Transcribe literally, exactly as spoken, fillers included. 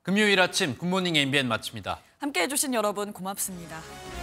금요일 아침 굿모닝 엠비엔 마칩니다. 함께해 주신 여러분 고맙습니다.